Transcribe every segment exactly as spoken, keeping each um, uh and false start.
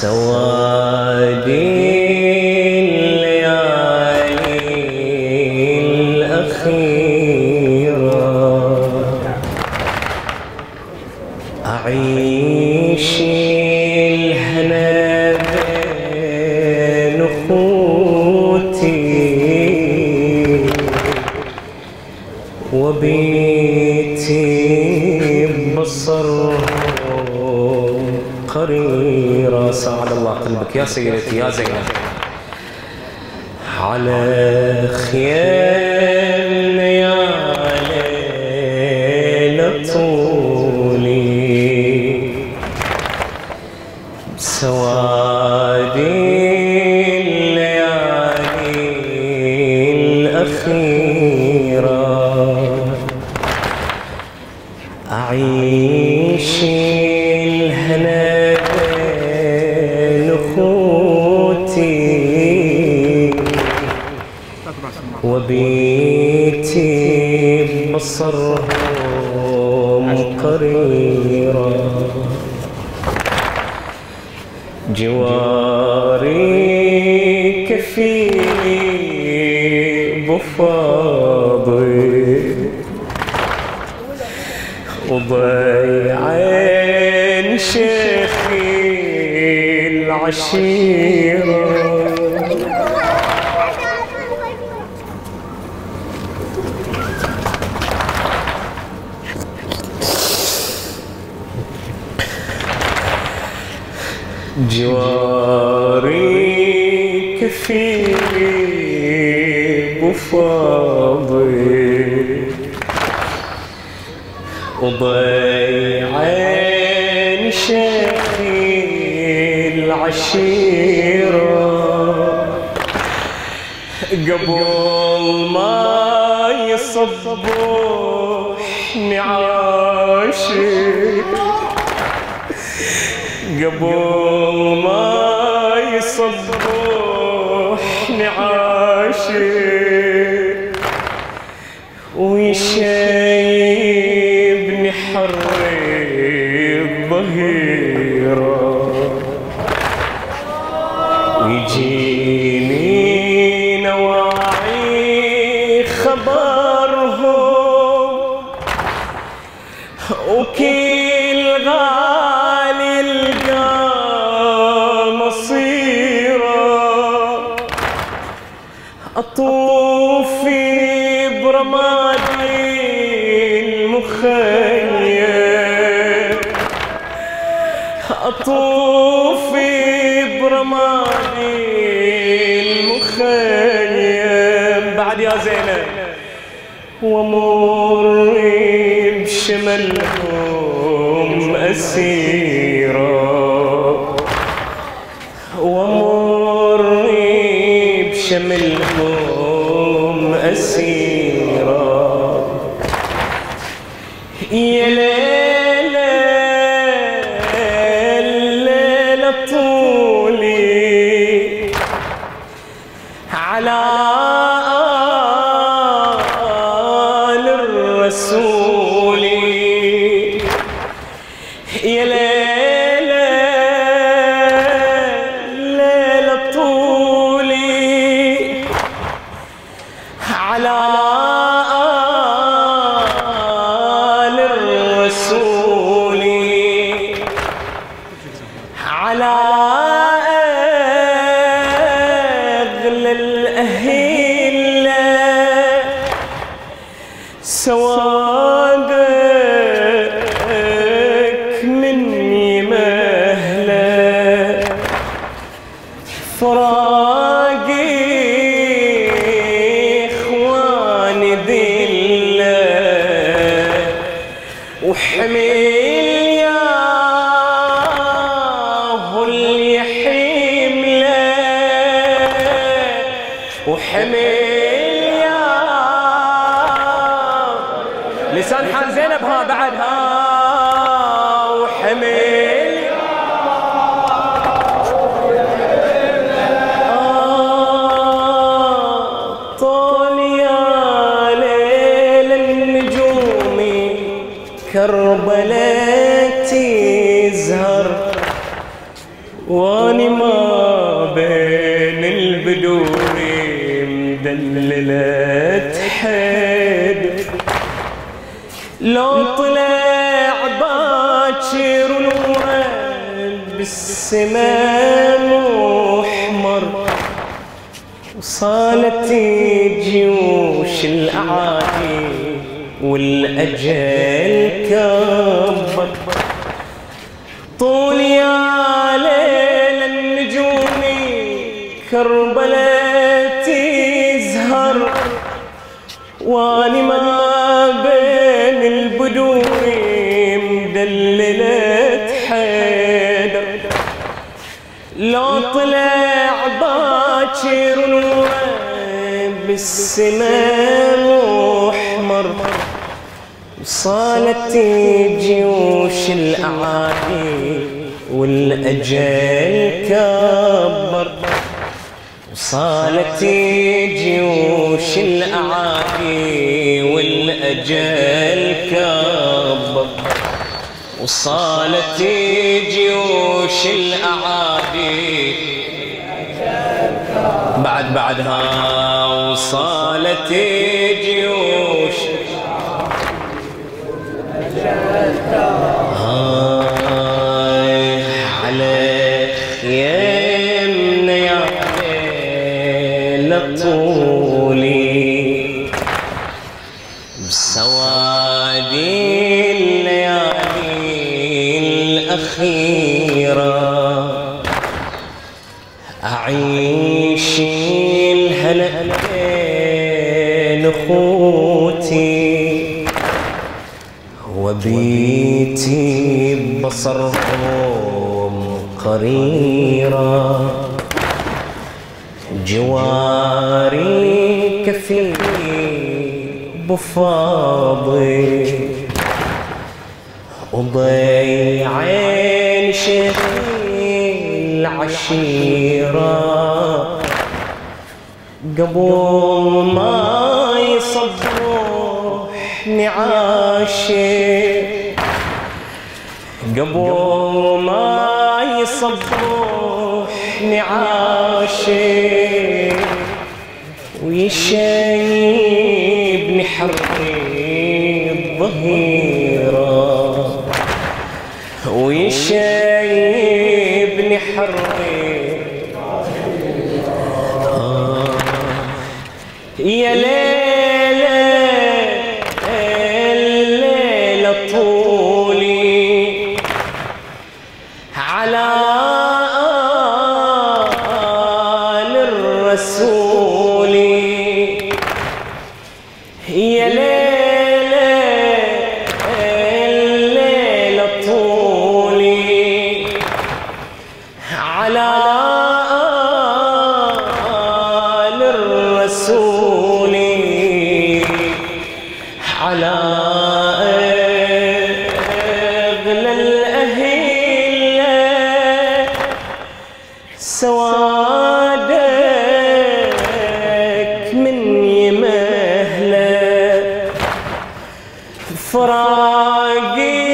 سوادي الليالي الأخيرة أعيش الهنا بين أخوتي وبيتي ببصر قريرة. سعد الله قلبك يا سيدتي يا زينب. على خيام يا ليلة طولي بسوادي الليالي الأخيرة أعيش الهنا بين أخوتي وبيتي ببصرهم قريرة جواري كفيلي بفاضي وضيعين شيخي العشيرة جواري كفيلي بفاضي وضيعين شيخي العشيرة قبل ما يصبحني عاشق قبل ما يصبحني عاشق ويشيبني حري الظهيرة ويجيني نواعي خبرهم وكل غالي القى مصيره أطوف في برمادي المخيم أطوف في برمادي المخيم بعد يا زينب ومر بشملهم أسيرة ومر بشملهم أسيرة يا ليلة الليلة طولي على آل الرسول يا ليلة الليلة طولي على آل الرسول على أغلى الأهلة سوادك مني مهلا فراقي إخواني ذلة وحمل ياه اللي حمله وحمل لسان حال زينب ها بعد ها وحمل آه طول يا ليل النجوم كربلة تزهر واني بالسماء محمر، وصالت جيوش الأعادي والأجل كبر. طول يا ليل النجوم كربلاء تزهر، واني ما بين البدو مدللة حيدر. لو طلع باكر نوره بالسماء محمر، وصالت جيوش الأعادي والأجل كبر. وصالت جيوش الأعادي والأجل كبر. وصالت جيوش الأعادي بعد بعدها. وصالت جيوش هاي على يمنا يا ليل طولي، بسوادي الليالي الأخيرة أعيش الهنا بين أخوتي، وبيتي ببصرهم قريرة. جواري كفيلي بفاضي، وضيعين شيخي العشيرة. قبل ما يصبح نعاشي، قبل ما يصبح نعاشي، ويشيبني حري الظهيرة، ويشيبني حري آه يا ليلة الليلة طولي على آل الرسول. يا ليلة الليلة طولي على آل الرسول، على أغلى الأهلة سوادك من يمهله. فراقي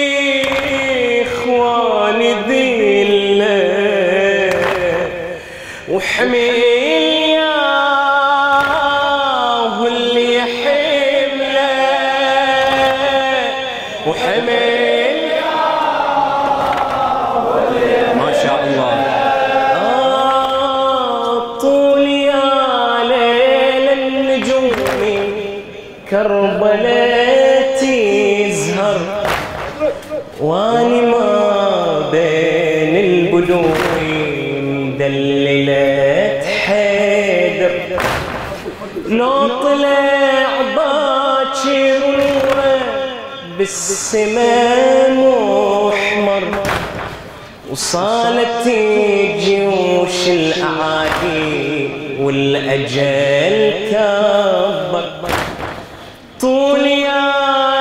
إخواني ذله، وحميل ياه اللي يحمله، وحميل ما شاء الله. آه طول يا ليل النجوم كربلاء تزهر، واني ما بين البدو مدللة حيدر. لو طلع باكر نوره بالسماء محمر، وصالت جيوش الأعادي والأجل كبر. طول يا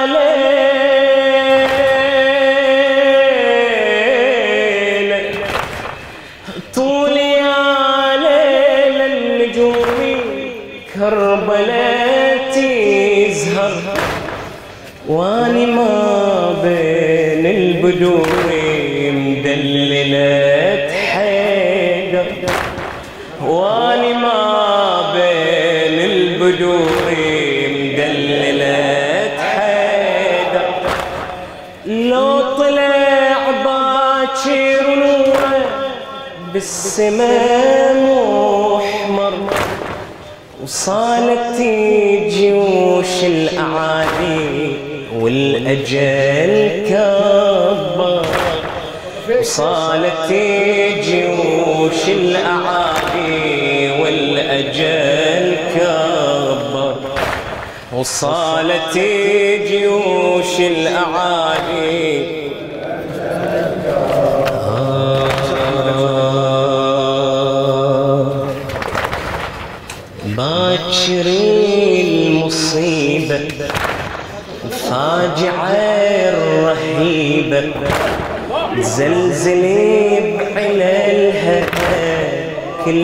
ليل، طول يا ليل النجوم كربلاء تزهر، واني ما بين البدو مدللة حيدر. واني ما بين البدو مدللة حيدر. لو طلع باكر نوره بالسماء محمر وصالت جيوش الأعادي والأجل كبر وصالت جيوش الأعادي والأجل كبر وصالت جيوش الأعادي باكر المصيبة الفاجعة الرهيبة زلزلي بعللها كل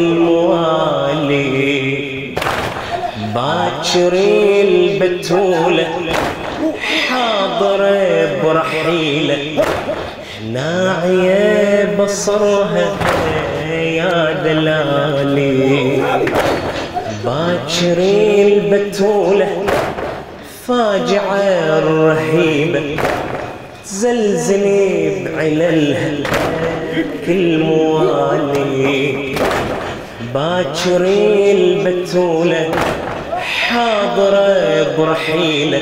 موالي باكر البتولة حاضرة برحيلة ناعية بصرها يا دلالي باكر البتولة فاجعة الرهيبة زلزلي بعللها كل موالي باكر البتولة حاضرة برحيلة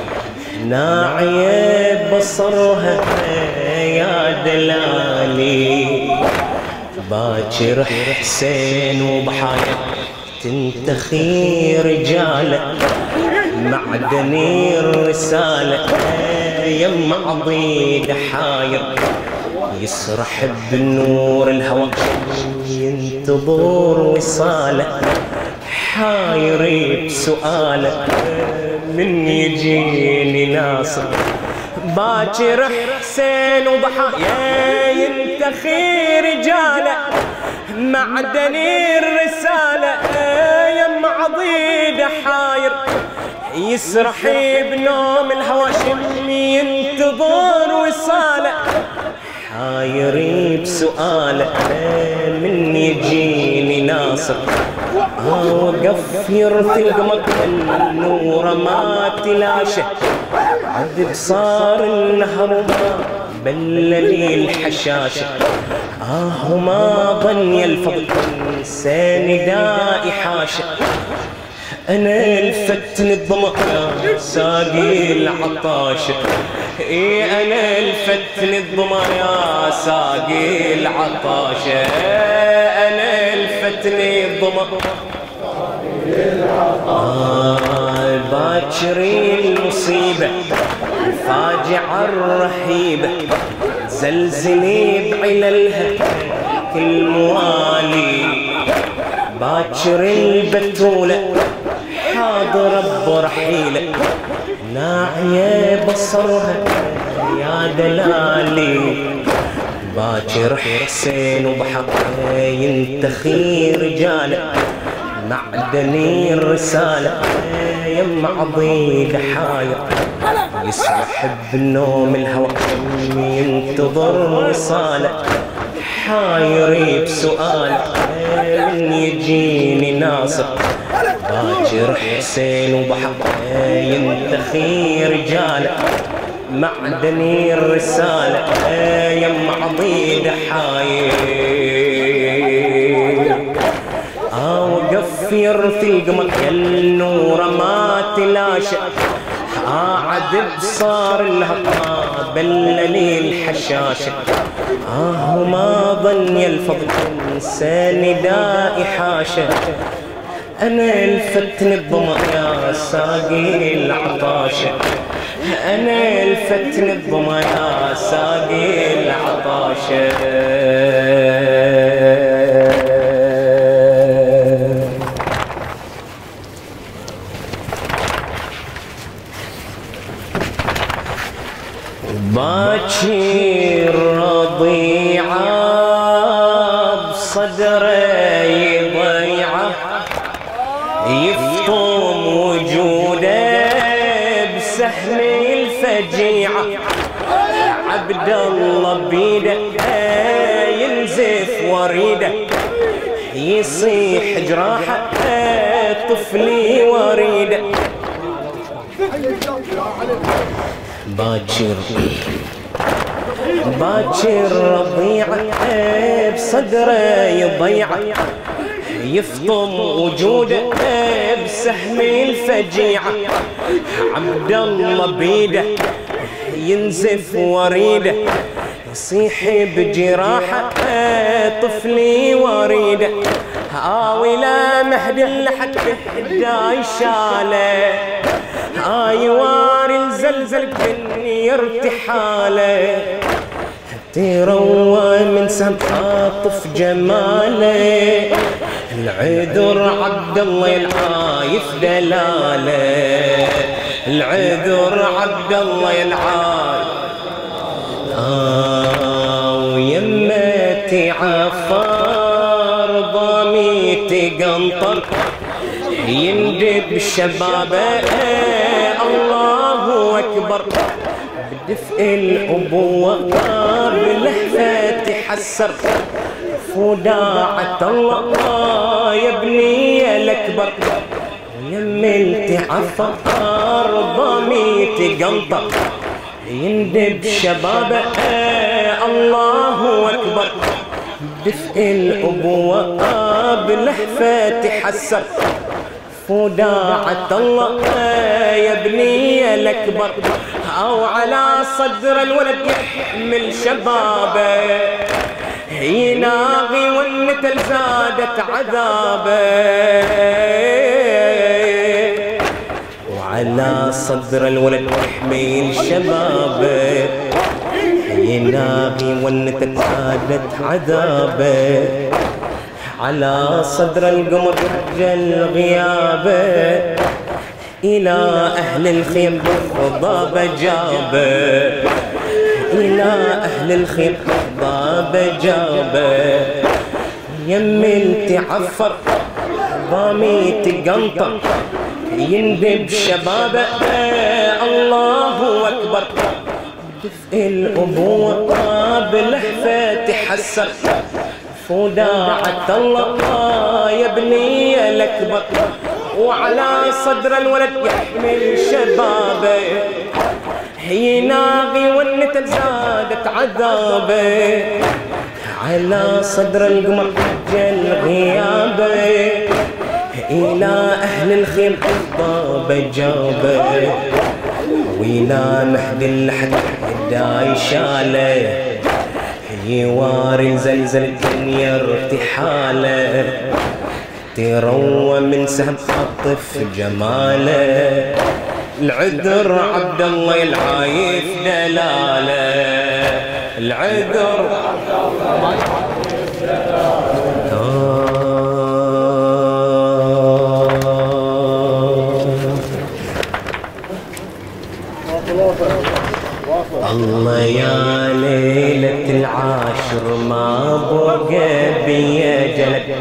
ناعية بصرها يا دلالي باكر حسين وبحايا تنتخي رجاله معدني الرسالة يم عضيد حاير يسرح بنور الهوى ينتظر وصاله حايري بسؤاله من يجيني ناصر باكر حسين وضحايا ينتخي رجاله معدني الرسالة يم عضيد حاير يسرحي بنوم الهواشم ينتظر وصاله حايري بسؤاله من يجيني ناصر وقف يرثي القمر النور ما تلاشه عذب صار النهر ما بللي الحشاشه آه ما ظني الفضل انساني دائي حاشا أنا الفتن الظما يا ساقي العطاشة إي أنا الفتن الظما يا ساقي العطاشة أنا الفتن الظما آه باكر المصيبة الفاجعة الرهيبة زلزلي بعللها كل موالي باكر البتولة حاضرة برحيلة ناعية بصرها يا دلالي باكر حسين وبحقها ينتخي رجاله معدني الرسالة يم عضيد حاير يسرح بنوم الهوى ينتظر وصاله حايري بسؤال من يجيني ناصر باكر حسين وبحقها ينتخي رجاله معدني الرسالة يم عضيد حاير وقف يرثي القمر النور ما تلاشى عذب صار الهقا بللي الحشاشة آه ما ظني الفضل انساني دائي حاشا أنا الفتن الظما يا ساقي العطاشة أنا الفتن الظما يا ساقي العطاشة باكر رضيعة بصدره يضيعه يفطم وجوده بسهم الفجيعة عبد الله بيده ينزف وريده يصيح جراحه طفلي وريده باكر باكر رضيعه بصدره يضيعه يفطم وجوده بسهم الفجيعه عبد الله بيده ينزف وريده يصيح بجراحه طفلي وريده هاوي لا مهد لحد حدا يشاله هاي واري الزلزل بني ارتحاله تروى من سهم عاطف جماله العذر عبد الله العايف دلاله العذر عبد الله العايف آه ويمتي عفار ضاميتي قنطر يندب شبابه الله اكبر بدفء الابوه بلهفه تحسر وداعة الله يا ابني الاكبر يملت عفار ضميت قنطر يندب شبابه الله اكبر دفء الابوه بلهفه تحسر وداعة الله يا ابني الاكبر او على صدر الولد يحمل شبابه يناغي والنتل زادت عذابه وعلى صدر الولد يحمل شبابه يناغي والنتل زادت عذابه على صدر القمر خجل غيابه إلى أهل الخيم ضاب جابه إلى أهل الخيم ضاب جابه يملت عفر ضاميت قنطر يندب شبابه الله أكبر دفء الأبوة بلهفة تحسر وداعة الله يا ابني الأكبر وعلى صدر الولد يحمل شبابه يناغي والنتل زادت عذابه على صدر القمر جل غيابه إلى أهل الخيم ضاب جابه وإلى مهد اللحد داي شاله يواري زلزل الدنيا ارتحاله تروى من سهم عطف جماله العذر عبد الله العايف دلاله العذر عبد الله الله يا ليلة العاشر ما بقى بيا جلد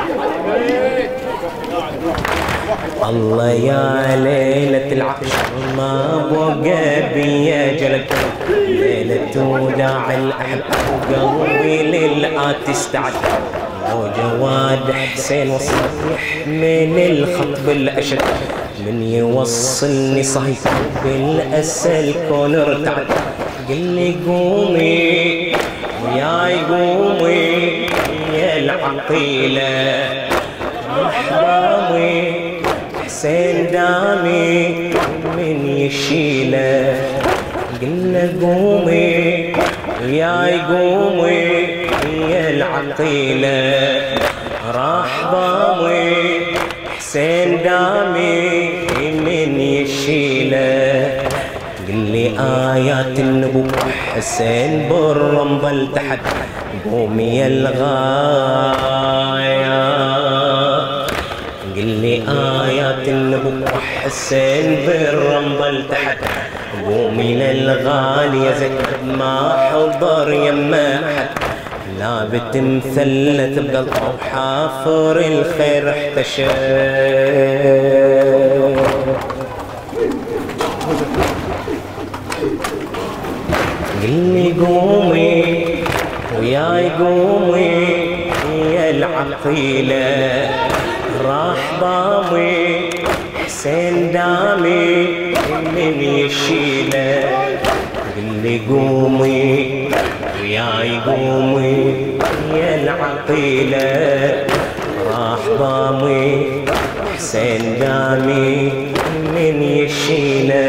الله يا ليلة العاشر ما بقى بيا جلد ليلة وداع الأحب قلبي للآت استعد وجواد حسين وصيح من الخطب الأشد من يوصلني صحيح بالأسى الكون ارتعد قل لي قومي وياي قومي يا العقيلة احضامي حسين دامي من يشيله قلنا قومي وياي قومي يا العقيلة راح ضامي حسين دامي من يشيله قل لي آيات النبوة حسين بالرمضة تحت قومي يا الغاية قل لي آيات النبوة حسين بالرمضة تحت قومي للغالية زكر ما حضر يما حد لابت مثلث بقلب وحافر الخير احتشر قلي قومي وياي قومي يا العقيلة راح ضامي حسين دامي من يشيله قلي لي قومي وياي قومي يا العقيلة راح ضامي حسين دامي من يشيله